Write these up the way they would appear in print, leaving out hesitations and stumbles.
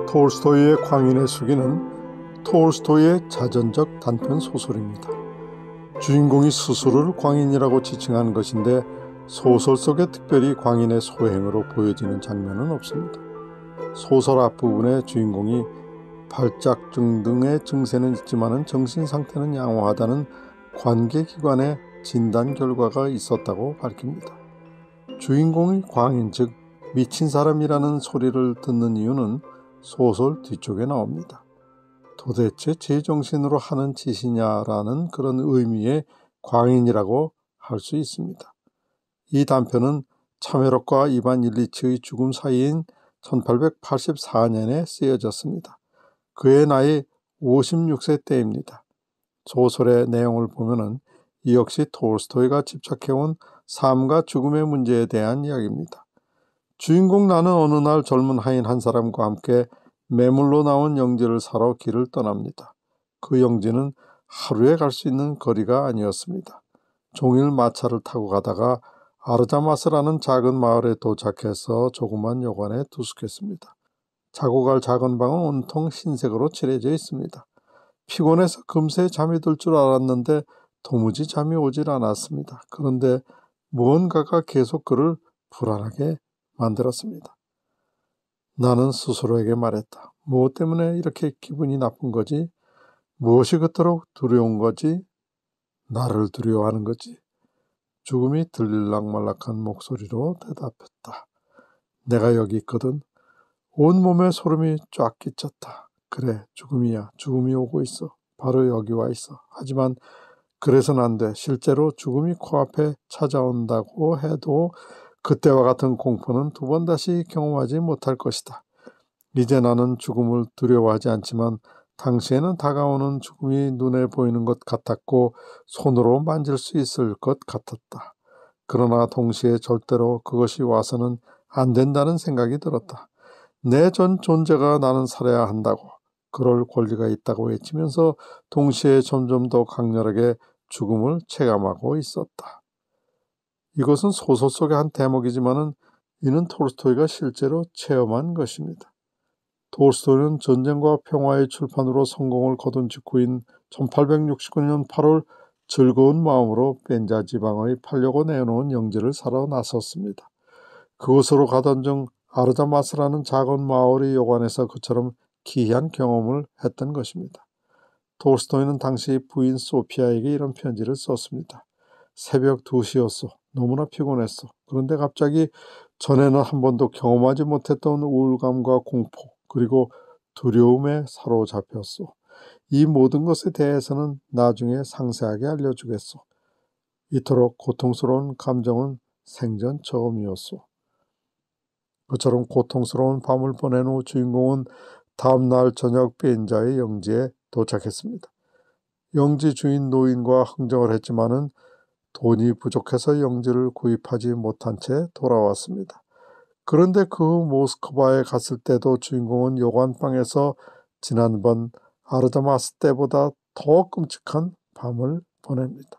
톨스토이의 광인의 수기는 톨스토이의 자전적 단편 소설입니다. 주인공이 스스로를 광인이라고 지칭한 것인데 소설 속에 특별히 광인의 소행으로 보여지는 장면은 없습니다. 소설 앞부분에 주인공이 발작증 등의 증세는 있지만 정신상태는 양호하다는 관계기관의 진단 결과가 있었다고 밝힙니다. 주인공이 광인 즉 미친 사람이라는 소리를 듣는 이유는 소설 뒤쪽에 나옵니다. 도대체 제정신으로 하는 짓이냐라는 그런 의미의 광인이라고 할 수 있습니다. 이 단편은 차메록과 이반 일리치의 죽음 사이인 1884년에 쓰여졌습니다. 그의 나이 56세 때입니다. 소설의 내용을 보면은 이 역시 톨스토이가 집착해온 삶과 죽음의 문제에 대한 이야기입니다. 주인공 나는 어느 날 젊은 하인 한 사람과 함께 매물로 나온 영지를 사러 길을 떠납니다. 그 영지는 하루에 갈 수 있는 거리가 아니었습니다. 종일 마차를 타고 가다가 아르자마스라는 작은 마을에 도착해서 조그만 여관에 투숙했습니다. 자고 갈 작은 방은 온통 흰색으로 칠해져 있습니다. 피곤해서 금세 잠이 들 줄 알았는데 도무지 잠이 오질 않았습니다. 그런데 무언가가 계속 그를 불안하게 만들었습니다. 나는 스스로에게 말했다. 무엇 때문에 이렇게 기분이 나쁜 거지? 무엇이 그토록 두려운 거지? 나를 두려워하는 거지? 죽음이 들릴락말락한 목소리로 대답했다. 내가 여기 있거든. 온몸에 소름이 쫙 끼쳤다. 그래, 죽음이야. 죽음이 오고 있어. 바로 여기 와 있어. 하지만 그래서는 안 돼. 실제로 죽음이 코앞에 찾아온다고 해도 그때와 같은 공포는 두 번 다시 경험하지 못할 것이다. 이제 나는 죽음을 두려워하지 않지만 당시에는 다가오는 죽음이 눈에 보이는 것 같았고 손으로 만질 수 있을 것 같았다. 그러나 동시에 절대로 그것이 와서는 안 된다는 생각이 들었다. 내 전 존재가 나는 살아야 한다고, 그럴 권리가 있다고 외치면서 동시에 점점 더 강렬하게 죽음을 체감하고 있었다. 이것은 소설 속의 한 대목이지만 이는 톨스토이가 실제로 체험한 것입니다. 톨스토이는 전쟁과 평화의 출판으로 성공을 거둔 직후인 1869년 8월 즐거운 마음으로 펜자 지방의 팔려고 내놓은 영지를 사러 나섰습니다. 그곳으로 가던 중 아르자마스라는 작은 마을의 여관에서 그처럼 기이한 경험을 했던 것입니다. 톨스토이는 당시 부인 소피아에게 이런 편지를 썼습니다. 새벽 2시였어. 너무나 피곤했어. 그런데 갑자기 전에는 한 번도 경험하지 못했던 우울감과 공포 그리고 두려움에 사로잡혔어. 이 모든 것에 대해서는 나중에 상세하게 알려주겠어. 이토록 고통스러운 감정은 생전 처음이었어. 그처럼 고통스러운 밤을 보낸 후 주인공은 다음날 저녁 펜자의 영지에 도착했습니다. 영지 주인 노인과 흥정을 했지만은 돈이 부족해서 영지를 구입하지 못한 채 돌아왔습니다. 그런데 그 모스크바에 갔을 때도 주인공은 여관방에서 지난번 아르자마스 때보다 더 끔찍한 밤을 보냅니다.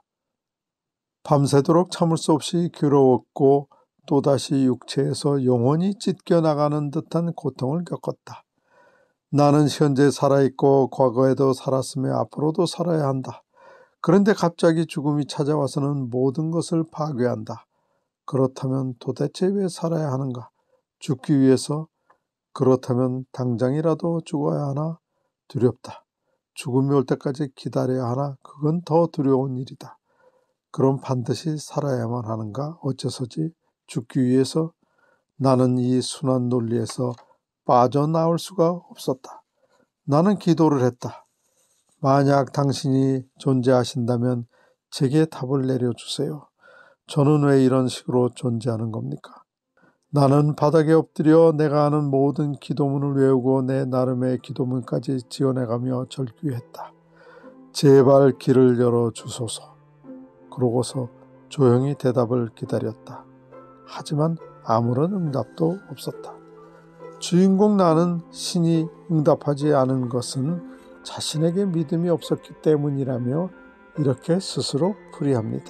밤새도록 참을 수 없이 괴로웠고 또다시 육체에서 영혼이 찢겨나가는 듯한 고통을 겪었다. 나는 현재 살아있고 과거에도 살았으며 앞으로도 살아야 한다. 그런데 갑자기 죽음이 찾아와서는 모든 것을 파괴한다. 그렇다면 도대체 왜 살아야 하는가? 죽기 위해서? 그렇다면 당장이라도 죽어야 하나? 두렵다. 죽음이 올 때까지 기다려야 하나? 그건 더 두려운 일이다. 그럼 반드시 살아야만 하는가? 어째서지? 죽기 위해서? 나는 이 순환 논리에서 빠져나올 수가 없었다. 나는 기도를 했다. 만약 당신이 존재하신다면 제게 답을 내려주세요. 저는 왜 이런 식으로 존재하는 겁니까? 나는 바닥에 엎드려 내가 아는 모든 기도문을 외우고 내 나름의 기도문까지 지어내가며 절규했다. 제발 길을 열어주소서. 그러고서 조용히 대답을 기다렸다. 하지만 아무런 응답도 없었다. 주인공 나는 신이 응답하지 않은 것은 자신에게 믿음이 없었기 때문이라며 이렇게 스스로 풀이합니다.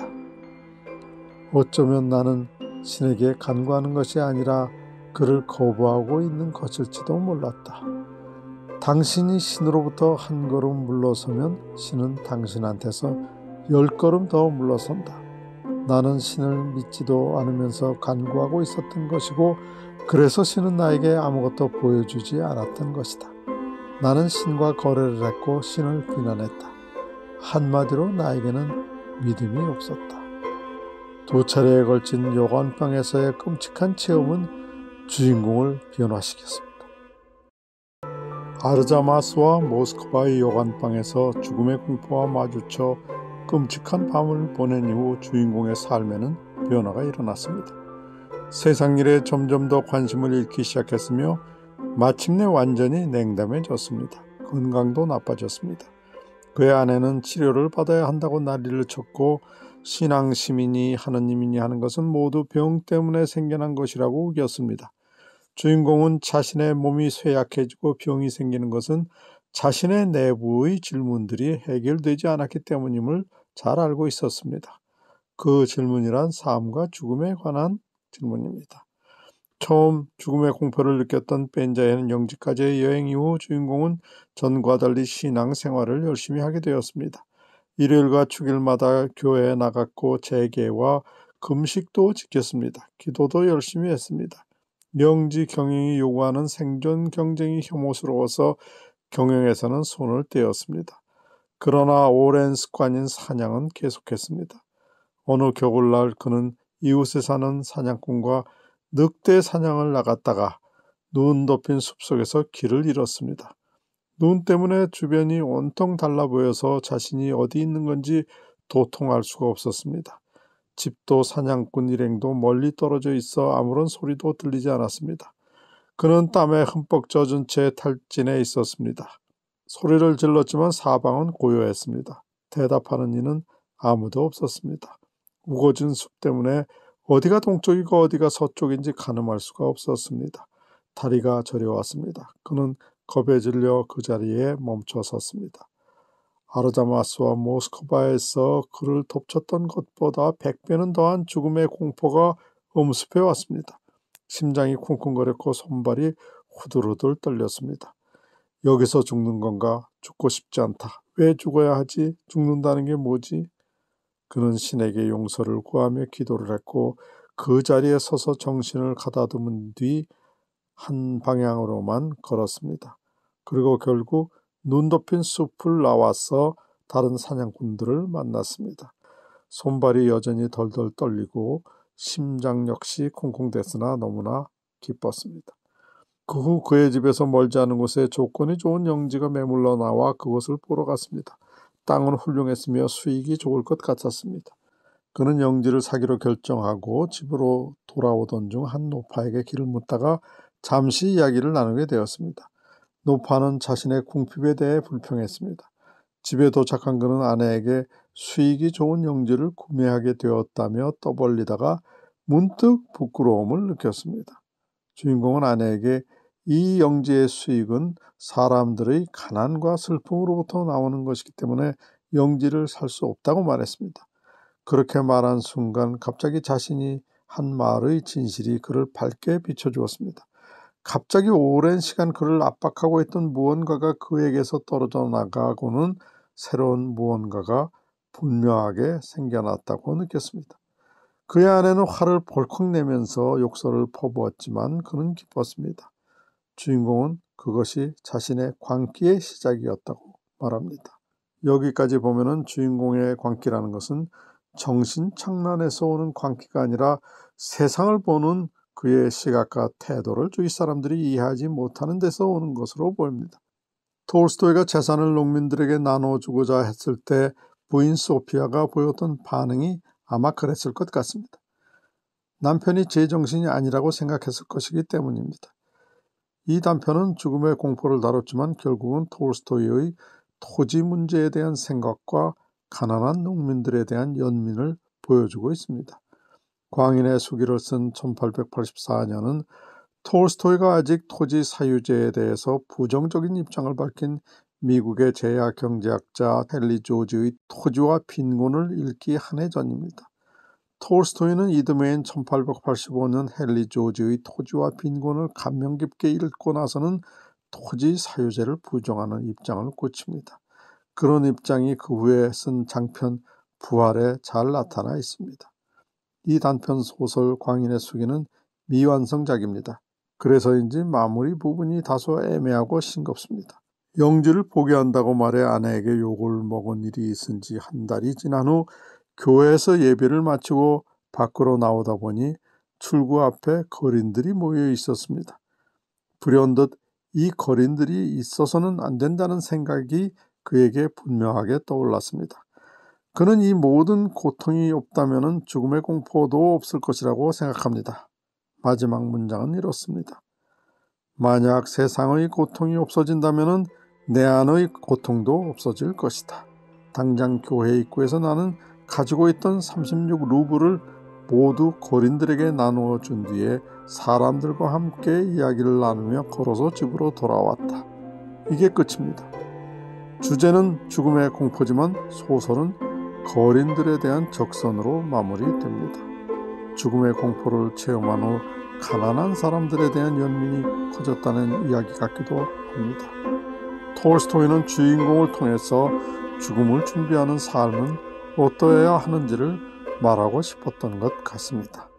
어쩌면 나는 신에게 간구하는 것이 아니라 그를 거부하고 있는 것일지도 몰랐다. 당신이 신으로부터 한 걸음 물러서면 신은 당신한테서 10걸음 더 물러선다. 나는 신을 믿지도 않으면서 간구하고 있었던 것이고 그래서 신은 나에게 아무것도 보여주지 않았던 것이다. 나는 신과 거래를 했고 신을 비난했다. 한마디로 나에게는 믿음이 없었다. 2차례에 걸친 요관방에서의 끔찍한 체험은 주인공을 변화시켰습니다. 아르자마스와 모스크바의 요관방에서 죽음의 공포와 마주쳐 끔찍한 밤을 보낸 이후 주인공의 삶에는 변화가 일어났습니다. 세상 일에 점점 더 관심을 잃기 시작했으며 마침내 완전히 냉담해졌습니다. 건강도 나빠졌습니다. 그의 아내는 치료를 받아야 한다고 난리를 쳤고 신앙심이니 하느님이니 하는 것은 모두 병 때문에 생겨난 것이라고 우겼습니다. 주인공은 자신의 몸이 쇠약해지고 병이 생기는 것은 자신의 내부의 질문들이 해결되지 않았기 때문임을 잘 알고 있었습니다. 그 질문이란 삶과 죽음에 관한 질문입니다. 처음 죽음의 공포를 느꼈던 벤자에는 영지까지의 여행 이후 주인공은 전과 달리 신앙 생활을 열심히 하게 되었습니다. 일요일과 축일마다 교회에 나갔고 재개와 금식도 지켰습니다. 기도도 열심히 했습니다. 영지 경영이 요구하는 생존 경쟁이 혐오스러워서 경영에서는 손을 떼었습니다. 그러나 오랜 습관인 사냥은 계속했습니다. 어느 겨울날 그는 이웃에 사는 사냥꾼과 늑대 사냥을 나갔다가 눈 덮인 숲속에서 길을 잃었습니다. 눈 때문에 주변이 온통 달라 보여서 자신이 어디 있는 건지 도통할 수가 없었습니다. 집도 사냥꾼 일행도 멀리 떨어져 있어 아무런 소리도 들리지 않았습니다. 그는 땀에 흠뻑 젖은 채 탈진해 있었습니다. 소리를 질렀지만 사방은 고요했습니다. 대답하는 이는 아무도 없었습니다. 우거진 숲 때문에 어디가 동쪽이고 어디가 서쪽인지 가늠할 수가 없었습니다. 다리가 저려왔습니다. 그는 겁에 질려 그 자리에 멈춰 섰습니다. 아르자마스와 모스크바에서 그를 덮쳤던 것보다 100배는 더한 죽음의 공포가 엄습해 왔습니다. 심장이 쿵쿵거렸고 손발이 후들후들 떨렸습니다. 여기서 죽는 건가? 죽고 싶지 않다. 왜 죽어야 하지? 죽는다는 게 뭐지? 그는 신에게 용서를 구하며 기도를 했고 그 자리에 서서 정신을 가다듬은 뒤 한 방향으로만 걸었습니다. 그리고 결국 눈 덮인 숲을 나와서 다른 사냥꾼들을 만났습니다. 손발이 여전히 덜덜 떨리고 심장 역시 콩콩댔으나 너무나 기뻤습니다. 그 후 그의 집에서 멀지 않은 곳에 조건이 좋은 영지가 매물러 나와 그곳을 보러 갔습니다. 땅은 훌륭했으며 수익이 좋을 것 같았습니다. 그는 영지를 사기로 결정하고 집으로 돌아오던 중 한 노파에게 길을 묻다가 잠시 이야기를 나누게 되었습니다. 노파는 자신의 궁핍에 대해 불평했습니다. 집에 도착한 그는 아내에게 수익이 좋은 영지를 구매하게 되었다며 떠벌리다가 문득 부끄러움을 느꼈습니다. 주인공은 아내에게 이 영지의 수익은 사람들의 가난과 슬픔으로부터 나오는 것이기 때문에 영지를 살 수 없다고 말했습니다. 그렇게 말한 순간 갑자기 자신이 한 말의 진실이 그를 밝게 비춰주었습니다. 갑자기 오랜 시간 그를 압박하고 있던 무언가가 그에게서 떨어져 나가고는 새로운 무언가가 분명하게 생겨났다고 느꼈습니다. 그의 아내는 화를 벌컥 내면서 욕설을 퍼부었지만 그는 기뻤습니다. 주인공은 그것이 자신의 광기의 시작이었다고 말합니다. 여기까지 보면은 주인공의 광기라는 것은 정신착란에서 오는 광기가 아니라 세상을 보는 그의 시각과 태도를 주위 사람들이 이해하지 못하는 데서 오는 것으로 보입니다. 톨스토이가 재산을 농민들에게 나눠주고자 했을 때 부인 소피아가 보였던 반응이 아마 그랬을 것 같습니다. 남편이 제정신이 아니라고 생각했을 것이기 때문입니다. 이 단편은 죽음의 공포를 다뤘지만 결국은 톨스토이의 토지 문제에 대한 생각과 가난한 농민들에 대한 연민을 보여주고 있습니다. 광인의 수기를 쓴 1884년은 톨스토이가 아직 토지 사유제에 대해서 부정적인 입장을 밝힌 미국의 제야 경제학자 헨리 조지의 토지와 빈곤을 읽기 한 해 전입니다. 톨스토이는 이듬해인 1885년 헨리 조지의 토지와 빈곤을 감명 깊게 읽고 나서는 토지 사유제를 부정하는 입장을 고칩니다. 그런 입장이 그 후에 쓴 장편 부활에 잘 나타나 있습니다. 이 단편 소설 광인의 수기는 미완성작입니다. 그래서인지 마무리 부분이 다소 애매하고 싱겁습니다. 영지를 포기한다고 말해 아내에게 욕을 먹은 일이 있은 지 한 달이 지난 후 교회에서 예배를 마치고 밖으로 나오다 보니 출구 앞에 거린들이 모여 있었습니다. 불현듯 이 거린들이 있어서는 안 된다는 생각이 그에게 분명하게 떠올랐습니다. 그는 이 모든 고통이 없다면 죽음의 공포도 없을 것이라고 생각합니다. 마지막 문장은 이렇습니다. 만약 세상의 고통이 없어진다면 내 안의 고통도 없어질 것이다. 당장 교회 입구에서 나는 가지고 있던 36루블을 모두 거린들에게 나누어 준 뒤에 사람들과 함께 이야기를 나누며 걸어서 집으로 돌아왔다. 이게 끝입니다. 주제는 죽음의 공포지만 소설은 거린들에 대한 적선으로 마무리됩니다. 죽음의 공포를 체험한 후 가난한 사람들에 대한 연민이 커졌다는 이야기 같기도 합니다. 톨스토이는 주인공을 통해서 죽음을 준비하는 삶은 어떠해야 하는지를 말하고 싶었던 것 같습니다.